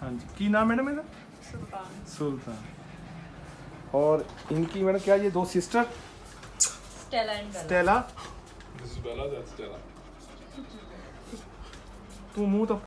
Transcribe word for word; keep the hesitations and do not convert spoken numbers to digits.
हाँ जी, की नाम मैडम मेरा? सुल्तान। सुल्तान। और इनकी मैडम क्या ये दो sister? Stella and Stella. This is Bella, that's Stella. तू मुंह तो